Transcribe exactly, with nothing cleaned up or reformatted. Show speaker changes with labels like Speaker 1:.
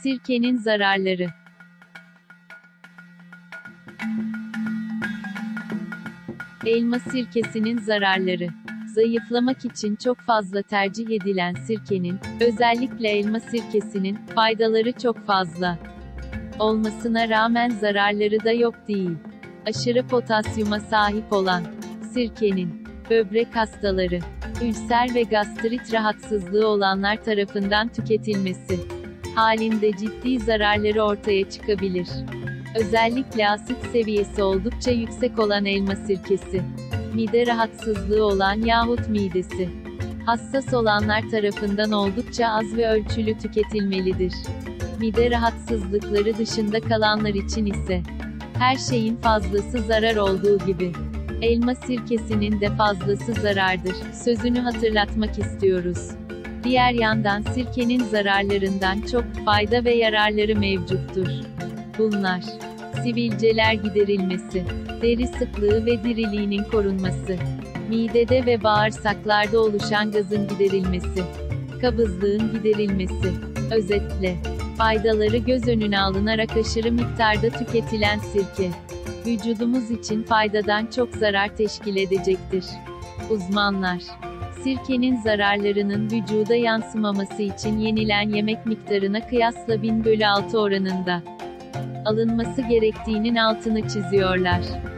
Speaker 1: Sirkenin zararları. Elma sirkesinin zararları. Zayıflamak için çok fazla tercih edilen sirkenin, özellikle elma sirkesinin, faydaları çok fazla olmasına rağmen zararları da yok değil. Aşırı potasyuma sahip olan sirkenin, böbrek hastaları, ülser ve gastrit rahatsızlığı olanlar tarafından tüketilmesi halinde ciddi zararları ortaya çıkabilir. Özellikle asit seviyesi oldukça yüksek olan elma sirkesi, mide rahatsızlığı olan yahut midesi hassas olanlar tarafından oldukça az ve ölçülü tüketilmelidir. Mide rahatsızlıkları dışında kalanlar için ise, her şeyin fazlası zarar olduğu gibi, elma sirkesinin de fazlası zarardır sözünü hatırlatmak istiyoruz. Diğer yandan sirkenin zararlarından çok fayda ve yararları mevcuttur. Bunlar: sivilceler giderilmesi, deri sıklığı ve diriliğinin korunması, midede ve bağırsaklarda oluşan gazın giderilmesi, kabızlığın giderilmesi. Özetle, faydaları göz önüne alınarak aşırı miktarda tüketilen sirke, vücudumuz için faydadan çok zarar teşkil edecektir. Uzmanlar, sirkenin zararlarının vücuda yansımaması için yenilen yemek miktarına kıyasla bin bölü altı oranında alınması gerektiğinin altını çiziyorlar.